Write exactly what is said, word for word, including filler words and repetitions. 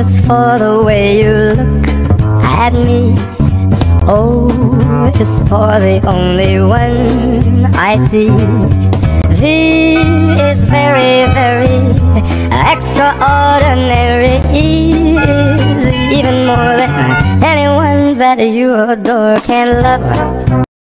just for the way you look at me. O is for the only one I see. V is very, very extraordinary. E is even more than anyone that you adore can love.